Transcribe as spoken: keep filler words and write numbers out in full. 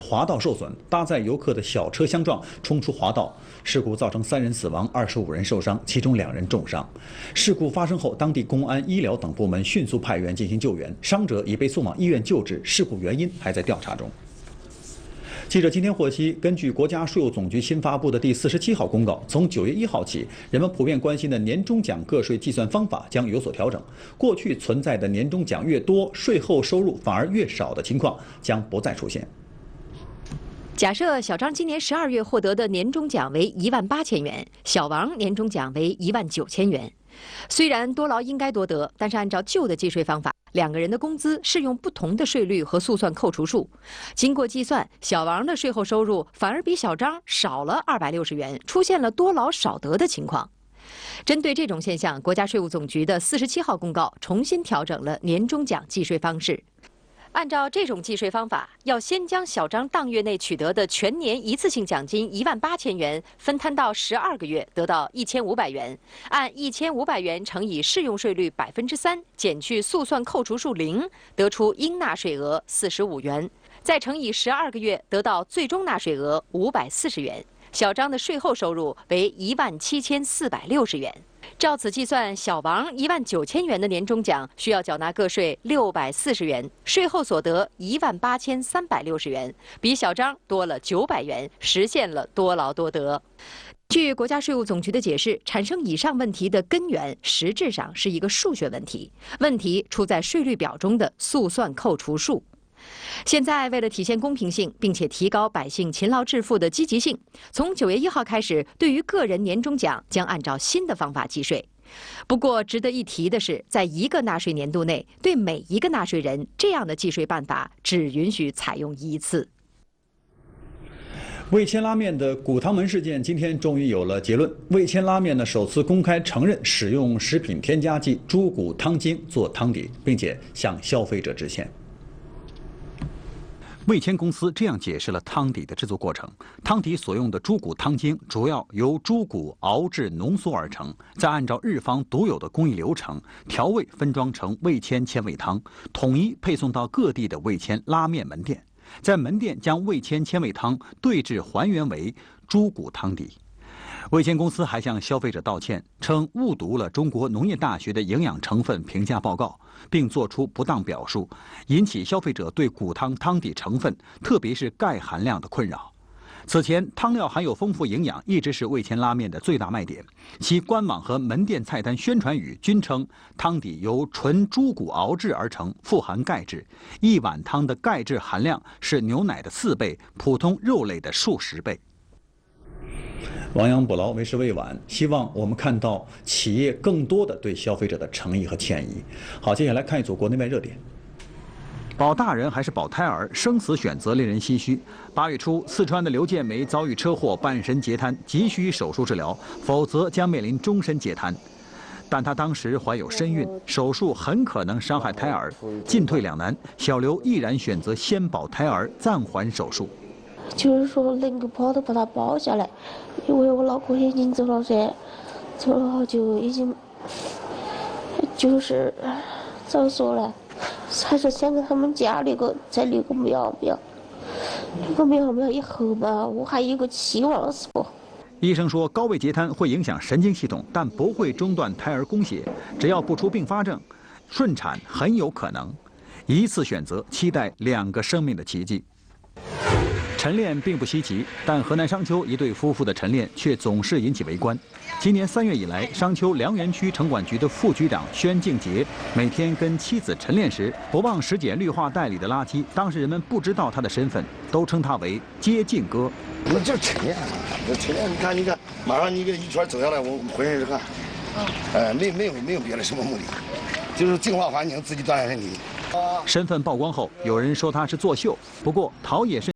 滑道受损，搭载游客的小车相撞，冲出滑道，事故造成三人死亡，二十五人受伤，其中两人重伤。事故发生后，当地公安、医疗等部门迅速派员进行救援，伤者已被送往医院救治，事故原因还在调查中。 记者今天获悉，根据国家税务总局新发布的第四十七号公告，从九月一号起，人们普遍关心的年终奖个税计算方法将有所调整。过去存在的年终奖越多，税后收入反而越少的情况将不再出现。 假设小张今年十二月获得的年终奖为一万八千元，小王年终奖为一万九千元。虽然多劳应该多得，但是按照旧的计税方法， 两个人的工资适用不同的税率和速算扣除数，经过计算，小王的税后收入反而比小张少了二百六十元，出现了多劳少得的情况。针对这种现象，国家税务总局的四十七号公告重新调整了年终奖计税方式。 按照这种计税方法，要先将小张当月内取得的全年一次性奖金一万八千元分摊到十二个月，得到一千五百元。按一千五百元乘以适用税率百分之三，减去速算扣除数零，得出应纳税额四十五元，再乘以十二个月，得到最终纳税额五百四十元。小张的税后收入为一万七千四百六十元。 照此计算，小王一万九千元的年终奖需要缴纳个税六百四十元，税后所得一万八千三百六十元，比小张多了九百元，实现了多劳多得。据国家税务总局的解释，产生以上问题的根源实质上是一个数学问题，问题出在税率表中的速算扣除数。 现在，为了体现公平性，并且提高百姓勤劳致富的积极性，从九月一号开始，对于个人年终奖将按照新的方法计税。不过，值得一提的是，在一个纳税年度内，对每一个纳税人，这样的计税办法只允许采用一次。 味千拉面的骨汤门事件今天终于有了结论。味千拉面呢首次公开承认使用食品添加剂猪骨汤精做汤底，并且向消费者致歉。 味千公司这样解释了汤底的制作过程：汤底所用的猪骨汤精主要由猪骨熬制浓缩而成，再按照日方独有的工艺流程调味分装成味千千味汤，统一配送到各地的味千拉面门店，在门店将味千千味汤对制还原为猪骨汤底。 味千公司还向消费者道歉，称误读了中国农业大学的营养成分评价报告，并作出不当表述，引起消费者对骨汤汤底成分，特别是钙含量的困扰。此前，汤料含有丰富营养一直是味千拉面的最大卖点，其官网和门店菜单宣传语均称汤底由纯猪骨熬制而成，富含钙质，一碗汤的钙质含量是牛奶的四倍，普通肉类的数十倍。 亡羊补牢，为时未晚。希望我们看到企业更多的对消费者的诚意和歉意。好，接下来看一组国内外热点。保大人还是保胎儿，生死选择令人唏嘘。八月初，四川的刘建梅遭遇车祸，半身截瘫，急需手术治疗，否则将面临终身截瘫。但她当时怀有身孕，手术很可能伤害胎儿，进退两难，小刘毅然选择先保胎儿，暂缓手术。 就是说能够保都把他保下来，因为我老公已经走了噻，走了就已经就是咋说呢，还是想给他们家那个再留个苗苗，留个苗苗以后嘛，我还有个期望是不？ 医生说，高位截瘫会影响神经系统，但不会中断胎儿供血，只要不出并发症，顺产很有可能。一次选择，期待两个生命的奇迹。 晨练并不稀奇，但河南商丘一对夫妇的晨练却总是引起围观。今年三月以来，商丘梁园区城管局的副局长宣敬杰每天跟妻子晨练时，不忘拾捡绿化带里的垃圾。当时人们不知道他的身份，都称他为“接近哥”。 那就是晨练嘛，这晨练，你看，你看，马上你给一圈走下来，我浑身是汗。哎，没没有没有别的什么目的，就是净化环境，自己锻炼身体。身份曝光后，有人说他是作秀，不过陶冶身。